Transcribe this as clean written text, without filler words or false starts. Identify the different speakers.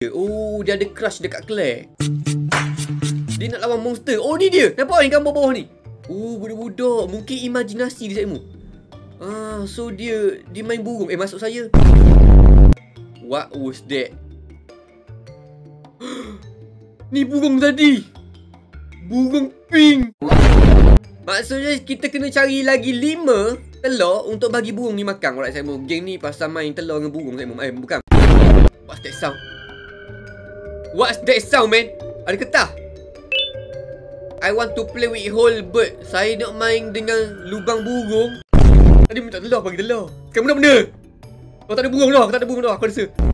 Speaker 1: Oh, dia ada crush dekat Claire. Dia nak lawan monster. Oh, ni dia. Nampak yang gambar bawah ni? Oh, budak-budak. Mungkin imajinasi dia, Cikgu. So dia main burung. Masuk saya. What was that? Ni burung tadi. Burung pink. Maksudnya kita kena cari lagi 5 telur untuk bagi burung ni makan. Alright, Cikgu. Geng ni pasal main telur dengan burung, Cikgu. Bukan. What's that sound? What's that sound, man? Ada ketah. I want to play with whole bird. Saya nak main dengan lubang burung. Tadi minta telur, bagi telur. Sekarang benda-benda. Kau tak ada burung dah. Aku tak ada burung dah. Aku rasa.